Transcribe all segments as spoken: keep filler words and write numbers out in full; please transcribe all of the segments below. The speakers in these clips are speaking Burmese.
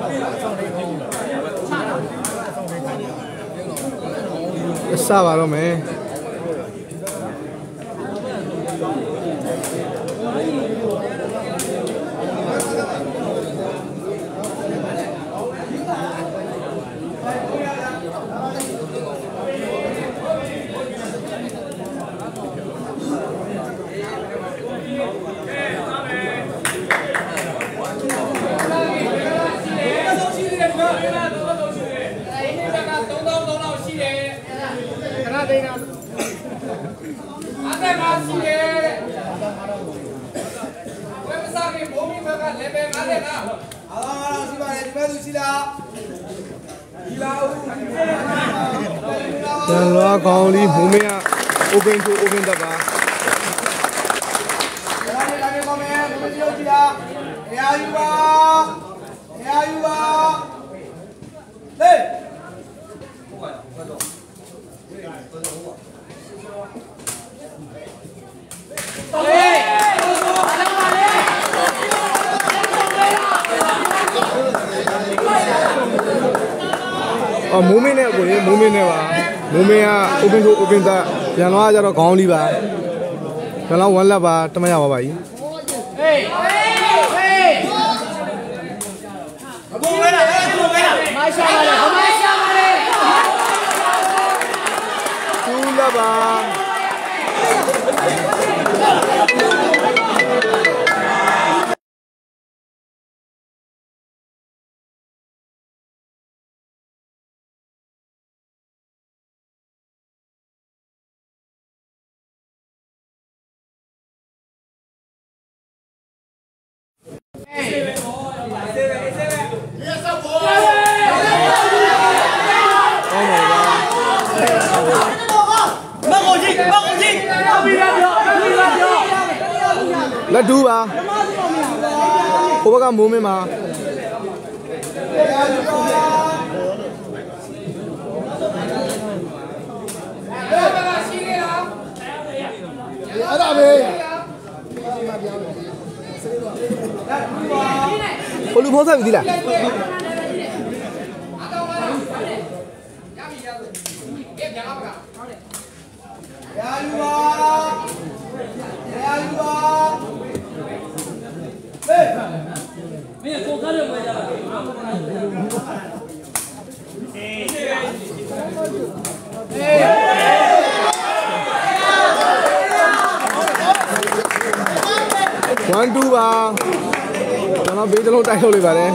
Sao vào đâu mày? Jangan lupa kau li bumi ya open to open dah bah. Oh, mumi ni aku ni, mumi ni bah, mumi ya open to open dah. Jangan lupa jaro kau li bah. Kalau one lah bah, teman ya bah. Hey, hey. Abu mana? Abu mana? Masya Allah, Masya Allah. Tula bah. Ladu bah, kau baca mumi mah. Ada be. Kau lu bosan begini lah. One two bah, jangan betul lo tak boleh bare.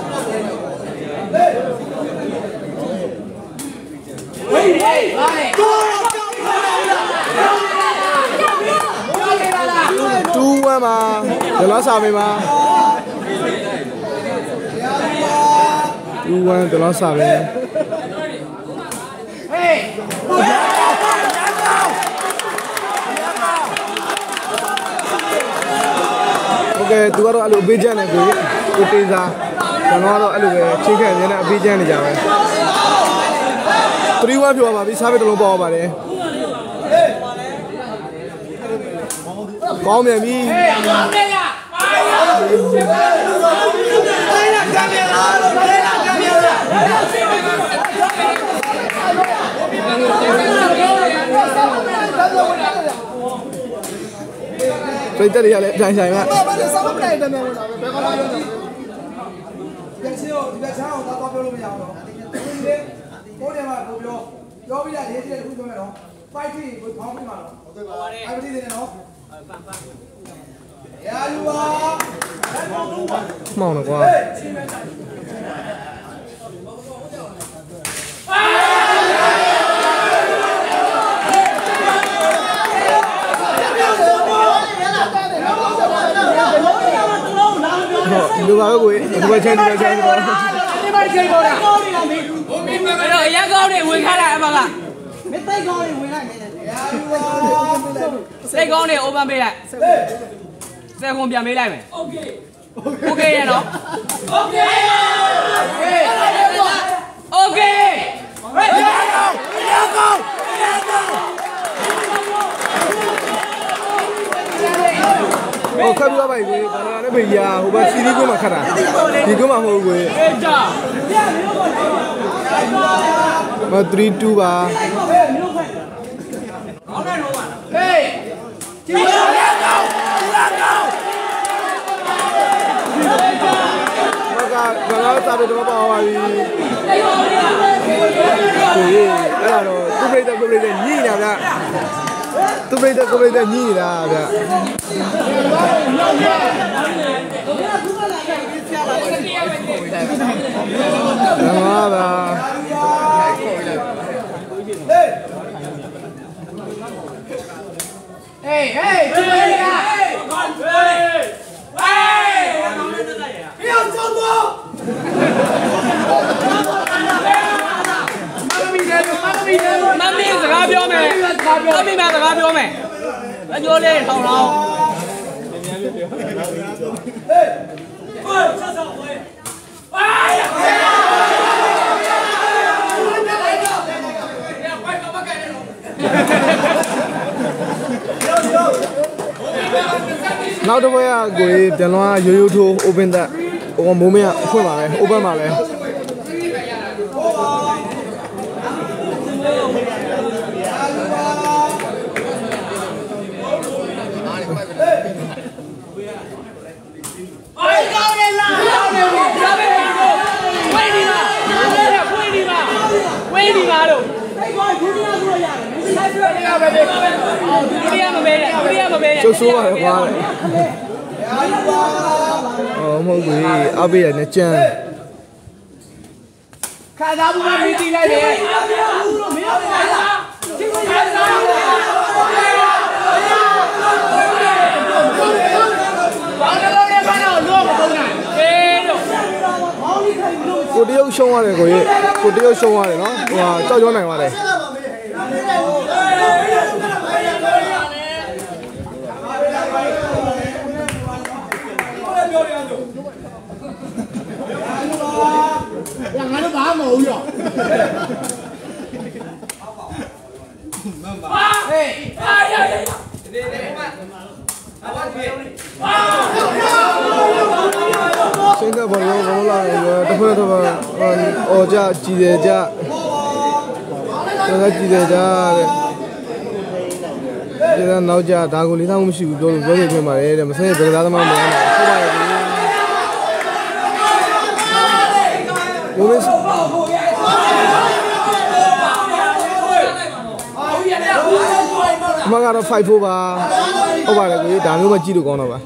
Two one mah, jangan sampai mah. Two one jangan sampai. Okay, tu kalau alu bijan ni tu, tu pizza. Kalau alu alu chicken ni nak bijan ni jawab. Three one pun apa? Bisa betul lupa apa ni? Kau ni mi. Kita lihat le, jangan jangan. Sama benda itu memang. Biasa biasa orang tak tahu belum yang. Kau dia mah kau belum. Jauh bila dia dia kau belum no. Fight ni kau tahu ni mana. Fight ni dia no. Ya lupa. Mau nak kau. Dua apa gue? Dua jam dua jam dua. Ini mana jam berapa? Aduh, yang kau ni win kalah apa lah? Mesti kau ni win kalah. Saya kau ni open bela. Saya kau biar bela me. Okay. Okay ya no? Okay. Okay. Ya kau, ya kau, ya kau. 哦，看不到吧？鬼，刚才那边呀，后边 C D 鬼嘛看的 ，C D 鬼嘛好鬼。嘛 three two 吧。嘿，进攻！那个刚刚打的多不好啊！对，哎呀，都不得不得你那个，都不得不得你那个。干嘛的？哎哎，注意啊！哎，不要走动！ 妈咪စကားပြောမယ်妈咪မှာစကားပြောမယ်အညိုးလေးထောင်ထောင်ဟေးဟေးဆက်ဆောက်ဝေးအာရနောက်တစ်ပွဲကကိုယ်ပြန်လွှားရိုးရိုးထိုး open တက်ဟိုမိုးမင်းအဖွင့်ပါပဲ open ပါပဲ就说吧，花了。哦，冇鬼，阿贝人的酱。 看他不把你进来的。 ကိုတရုတ်ရှုံးရတယ်ကိုကြီးကိုတရုတ်ရှုံးရတယ်နော်ဟိုဟာကြောက်ကြောနိုင်ပါတယ်ငါတို့ဘာမှမဟုတ်ရောဟေးအာရရရဒီဒီမအဝတ်ပြေစင်ကဘောရောဘောလာရောတစ်ဖက်တစ်ဖက်အော်ကြကြည်တယ်ကြဒါကကြည်တယ်ကြတဲ့ဒါနောက်ကြဒါကိုလေးသားမရှိဘူးပြောလို့ပြောနေပြင်ပါတယ်တဲ့မဆဲဘယ်သားသမားမလဲဆိုပါတယ်ဒီဘိုးမမကတော့five fourပါဟုတ်ပါတယ်ကိုဒါမျိုးပဲကြည့်လို့ကောင်းတော့ပါ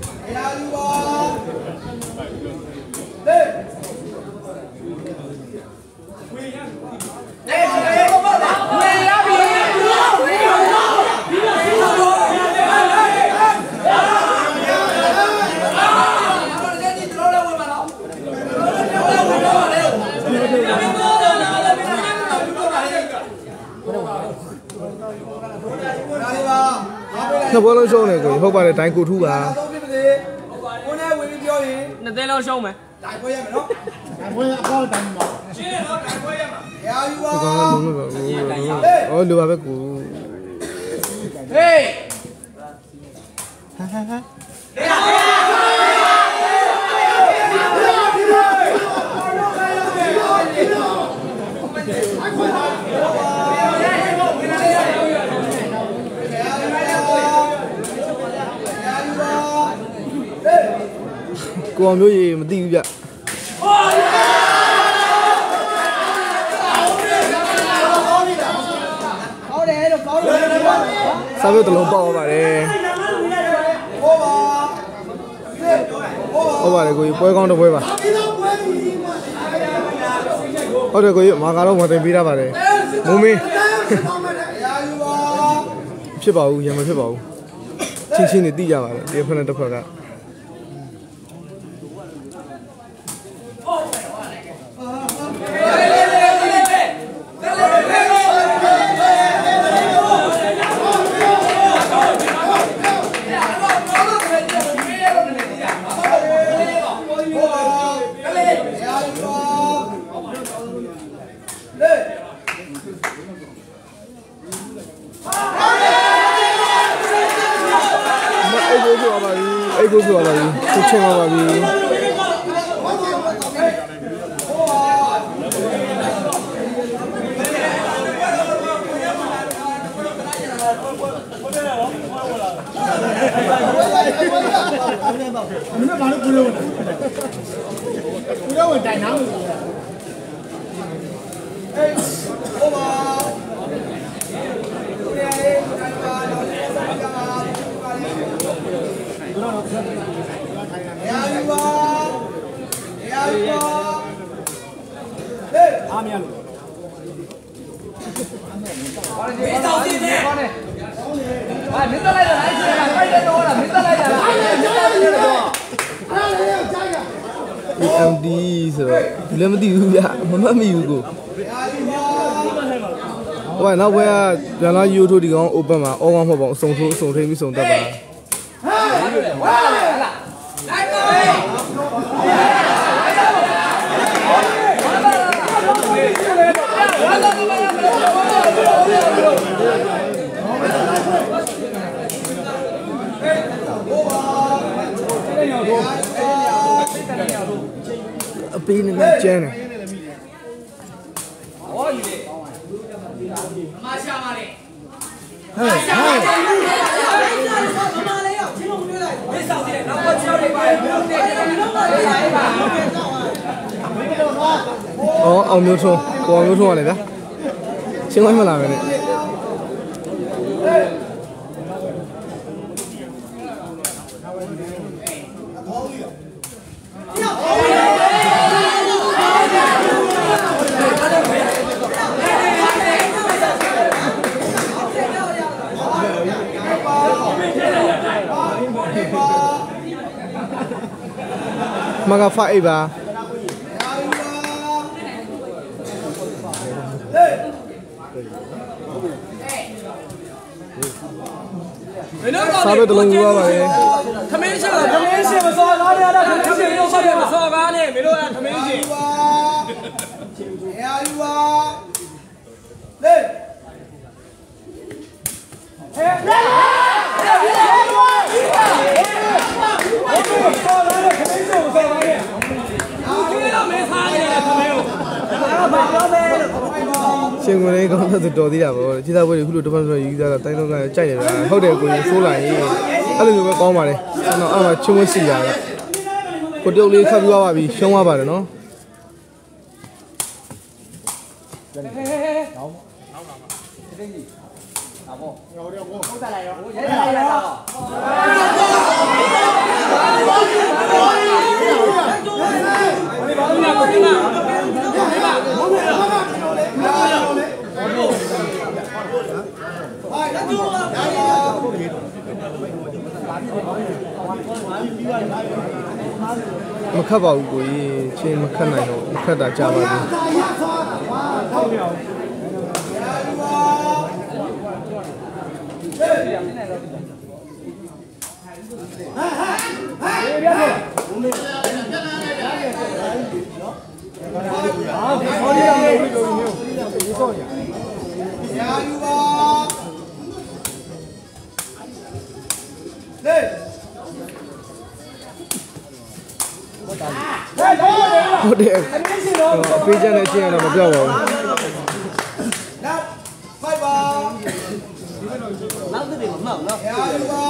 နှစ်ပွဲလုံးရှုံးတယ်ကိုဟုတ်ပါတယ်ဒိုင်ကိုထူးပါကိုနဲ့ဝင်ပြီးပြောရင်နှစ်သိန်းလုံးရှုံးမယ်ဒိုင်ပွဲရမယ်နော်ဒိုင်ပွဲအကောက်တိုင်ပါရှင်းတော့ဒိုင်ပွဲရမှာရာယူပါဒီကောင်ကလုံးလို့ဟောလိုပါပဲကိုဟေးဟာဟာဟာကိုအောင်မျိုးကြီးမသိဘူးဗျစာပြုတ်တလုံးပေါက်ပါတယ်ဟုတ်ပါတယ်ကိုကြီးပွဲကောင်းတစ်ပွဲပါဟုတ်တယ်ကိုကြီးမာကတော့မတင်ပေးရပါတယ်မိုးမင်းဖြစ်ပါဘူးရမဖြစ်ပါဘူးချင်းချင်းနေသိကြပါတယ်ဒီဖက်နဲ့တစ်ဖက်ကကကိုဆိုပါပြီသူချင်းပါပါပြီမင်းဘာလို့ဘူးလို့ဘူးတော့ဝင်တိုင်နားလို့အေးဟိုပါအားမရလို့မင်းတောင်းနေတယ်ဟာမင်းတက်လိုက်တာလိုက်ချင်တာဖိုက်တယ်တော့လားမင်းတက်လိုက်တာလားအဲ့ဒါကြားရတယ်တော့အဲ့ဒါလည်းကြားရအမ် ဒီ ဆိုတော့ဒီလည်းမသိဘူးဗျမမတ်မိဘူးကိုဟိုကနောက်ဘက်ကပြန်လာယူထိုးဒီကောင် open မှာ all one မဟုတ်ပါဘူးအစုံထိုးအစုံထိပြီးစုံတက်ပါဟာဝါလေဟလားလိုက်ပါအပေးနေကျန်းတယ်ဟောယူလေမရှာပါလေဟဲ့ဟဲ့မမလေးရောက်ချင်းလုံးတွေးလိုက်မင်းဆောင်တယ်နောက်တော့ချောက်တွေပါဘယ်လိုနေတယ်တော့ပါလေပါအော်အောင်မျိုးထုံးကိုအောင်မျိုးထုံးရတယ်ဗျာရှင်းဝိုင်းမလာပဲနဲ့မကဖိုက်ပါစားပဲတလုံးယူရပါလေခမင်းရှင်ခမင်းရှင်မစော်ကားရတာခမင်းရှင်ရုပ်ဆက်ရမစော်ကားနဲ့မင်းတို့ကခမင်းရှင်ရာယူပါလေဟဲ့ရှင်ကိုလေးကောင်းတော့တော်သေးတာပေါ့ခြေသားပွဲတွေခုလိုတပတ်တော့ယူသားကတိုင်းတော့ကကြိုက်နေတာဟုတ်တယ်ကိုကြီးဆိုးလာရင်အဲ့လိုမျိုးပဲကောင်းပါလေကျွန်တော်အဲ့မှာချုံဝဲစီလာတာကိုတုပ်လေးခတ်ပြီးသွားပါပြီရှုံးသွားပါတယ်နော်မခတ်ပါဘူးကိုကြီးချင်းမခတ်နိုင်တော့မခတ်တာကြာပါဘူးဟုတ်တယ်အပေးချင်တဲ့အချင်းကတော့မပြောက်ပါဘူးဖိုက်ပါနောက်တစ်တွေမမှောက်နော်ရာယူပါ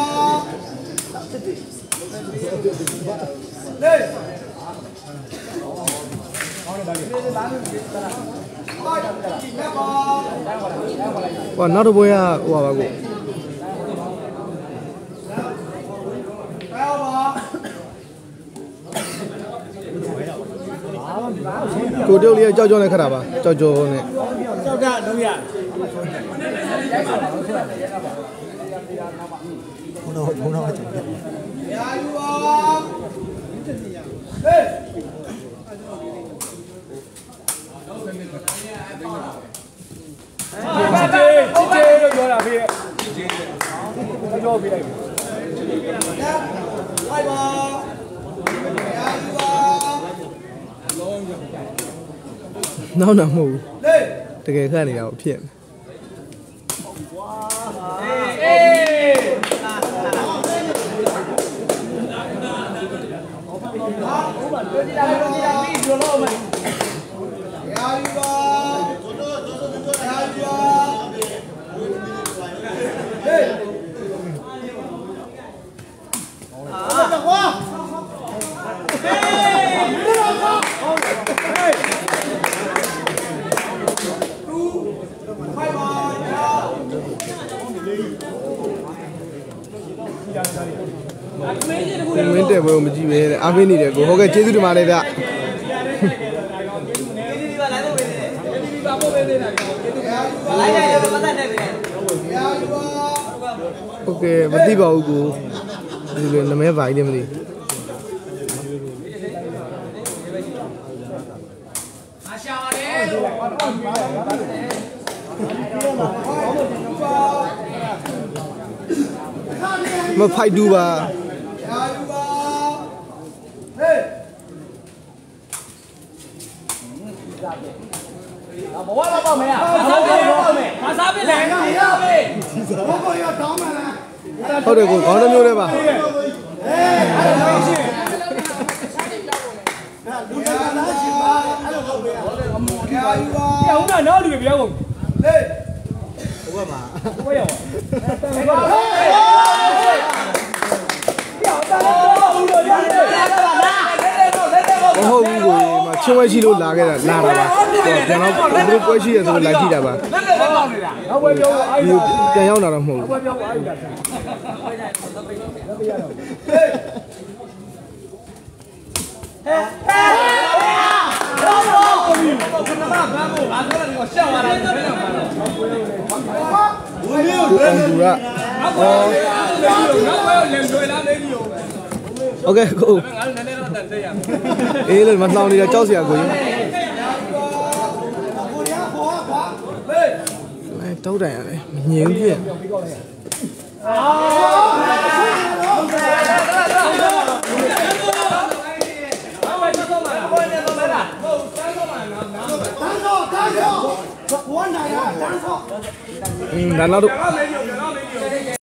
လေဟောနောက်တစ်ပွဲကဟိုပါပါကိုကိုတုပ်လေးကြောက်ကြောက်နဲ့ခတ်တာပါကြောက်ကြောနဲ့ကြောက်တာလုံးရဘုံတော့ဘုံတော့ကြောက်ရရာယူပါဟေးချစ်ချစ်လို့ပြောတာဖေးချစ်ချစ်ပြောပြလိုက်ဖိုက်ပါရာယူပါနောက်တော့မဟုတ်ဘူးတကယ်ခတ်နေတာကိုဖြစ်အေးတဲ့ဘယ်လိုမကြည့်ပဲအားပေးနေတယ်ကိုဟုတ်ကဲ့ကျေးဇူးတင်ပါတယ်ဗျโอเคမသိပါဘူးကိုဒီလိုနမဲပါကြီးတယ်မသိမဖိုက်တူပါဘဝတော့ပေါ့မယ်อ่ะဘာစားပြလဲပေါ့မယ်ဘာစားပြလဲငါရပဲဘောဘောရတောင်းမလားဟုတ်တယ်ကိုခေါင်းတစ်မျိုးလေးပါအေးအဲ့ဒါရှိလူတကာလားရှိပါအဲ့လိုဟုတ်ပဲအမော်ဒီပါယူပါပြောင်းတာနောက်လူပြောင်းကုန်ဟေးဘုရားမှာဘုရားရောပြောင်းတာဘူးလို့ရတယ်လာတာလားမဟုတ်ဘူးကိုမချင်းဝဲရှိလို့လာခဲ့တာလာတာပါကျွန်တော်တို့ပွဲရှိရဆိုလာကြည့်တာပါနောက်ပွဲပြောအာယူပြန်ရောက်လာတော့မဟုတ်ဘူးပွဲပြောအာယူတာဟဲ့ဟဲ့ရောရောကိုဘယ်မှာဘာမို့ငါပြောတယ်ကိုရှောက်လာတာဘယ်လိုပါလဲကိုအန်ဒူရအော်နောက်ပွဲလင်ကျွေးလာနေပြီရောโอเคကိုငါလည်းနည်းနည်းတော့တန်သေးရအေးလေမလှောင်နေတာကြောက်စရာကိုကြီးအဲတောက်တိုင်ရတယ်မငြင်းဖြစ်อืมဒါနောက်တော့